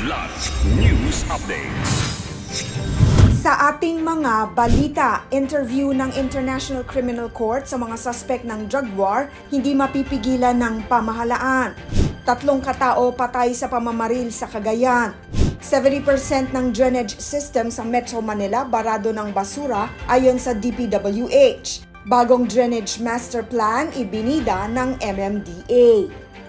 Kidlat News Updates. Sa ating mga balita, interview ng International Criminal Court sa mga suspect ng drug war, hindi mapipigilan ng pamahalaan. 3 katao patay sa pamamaril sa Cagayan. 70% ng drainage system sa Metro Manila barado ng basura ayon sa DPWH. Bagong drainage master plan ibinida ng MMDA.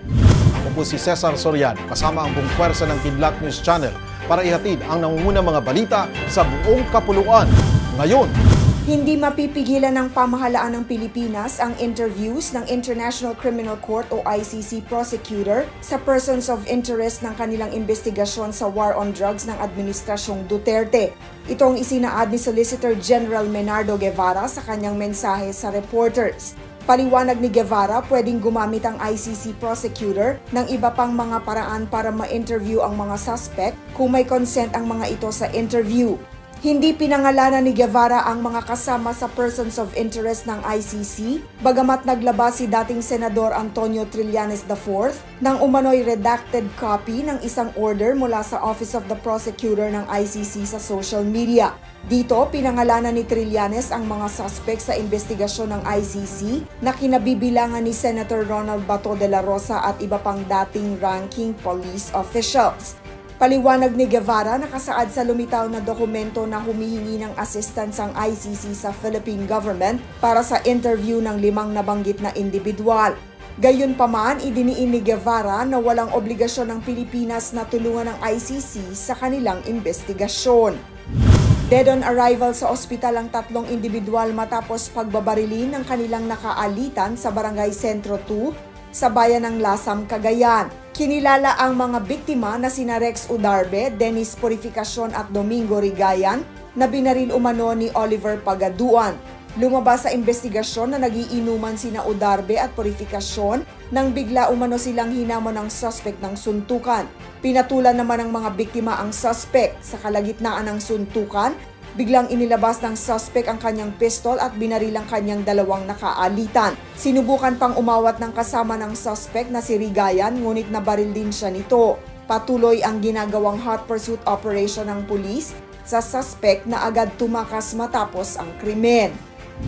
Ako po si Cesar Soriano, kasama ang buong pwersa ng Kidlat News Channel para ihatid ang nangungunang mga balita sa buong kapuluan. Ngayon, hindi mapipigilan ng pamahalaan ng Pilipinas ang interviews ng International Criminal Court o ICC prosecutor sa persons of interest ng kanilang investigasyon sa war on drugs ng Administrasyong Duterte. Ito ang isinaad ni Solicitor General Menardo Guevara sa kanyang mensahe sa reporters. Paliwanag ni Guevara, pwedeng gumamit ang ICC prosecutor ng iba pang mga paraan para ma-interview ang mga suspect kung may consent ang mga ito sa interview. Hindi pinangalanan ni Guevara ang mga kasama sa persons of interest ng ICC, bagamat naglabas si dating Senador Antonio Trillanes IV ng umano'y redacted copy ng isang order mula sa Office of the Prosecutor ng ICC sa social media. Dito, pinangalanan ni Trillanes ang mga suspect sa investigasyon ng ICC na kinabibilangan ni Senator Ronald Bato de la Rosa at iba pang dating ranking police officials. Paliwanag ni Guevara, nakasaad sa lumitaw na dokumento na humihingi ng assistance ang ICC sa Philippine government para sa interview ng 5 nabanggit na individual. Gayunpaman, idiniin ni Guevara na walang obligasyon ng Pilipinas na tulungan ng ICC sa kanilang investigasyon. Dead on arrival sa ospital ang 3 individual matapos pagbabarilin ng kanilang nakaalitan sa Barangay Sentro 2 sa bayan ng Lasam, Cagayan. Kinilala ang mga biktima na sina Rex Udarbe, Dennis Purificacion at Domingo Rigayan na binaril umano ni Oliver Pagaduan. Lumabas sa investigasyon na nagiinuman sina Udarbe at Purificacion nang bigla umano silang hinamon ng suspect ng suntukan. Pinatulan naman ng mga biktima ang suspect. Sa kalagitnaan ng suntukan, biglang inilabas ng suspect ang kanyang pistol at binaril ang kanyang 2 nakaalitan. Sinubukan pang umawat ng kasama ng suspect na si Rigayan ngunit nabaril din siya nito. Patuloy ang ginagawang hot pursuit operation ng pulis sa suspect na agad tumakas matapos ang krimen.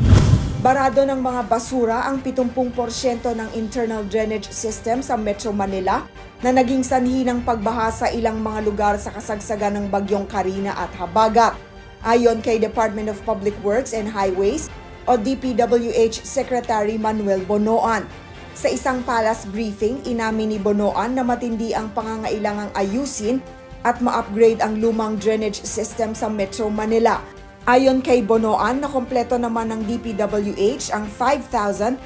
Barado ng mga basura ang 70% ng internal drainage system sa Metro Manila na naging sanhi ng pagbaha sa ilang mga lugar sa kasagsagan ng bagyong Karina at Habagat. Ayon kay Department of Public Works and Highways o DPWH Secretary Manuel Bonoan. Sa isang palace briefing, inamin ni Bonoan na matindi ang pangangailangang ayusin at ma-upgrade ang lumang drainage system sa Metro Manila. Ayon kay Bonoan, nakompleto naman ng DPWH ang 5,521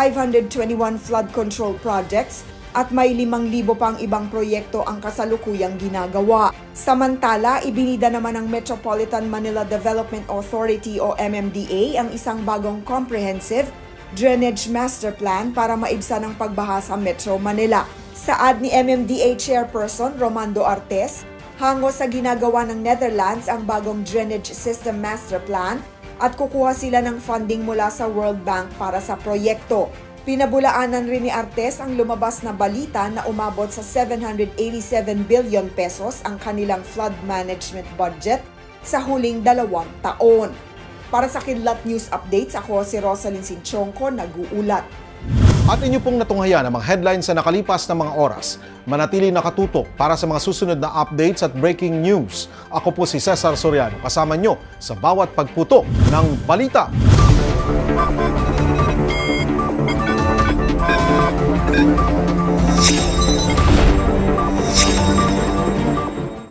flood control projects at may 5,000 pang ibang proyekto ang kasalukuyang ginagawa. Samantala, ibinida naman ng Metropolitan Manila Development Authority o MMDA ang isang bagong comprehensive drainage master plan para maibsan ang pagbaha sa Metro Manila. Saad ni MMDA Chairperson Romando Artes, hango sa ginagawa ng Netherlands ang bagong drainage system master plan at kukuha sila ng funding mula sa World Bank para sa proyekto. Pinabulaanan rin ni Artes ang lumabas na balita na umabot sa 787 billion pesos ang kanilang flood management budget sa huling 2 taon. Para sa Kidlat News Updates, ako si Rosalyn Sinchonco, nag-uulat. At inyo pong natunghayan ang mga headlines sa nakalipas na mga oras. Manatili nakatutok para sa mga susunod na updates at breaking news. Ako po si Cesar Soriano, kasama nyo sa bawat pagputok ng balita.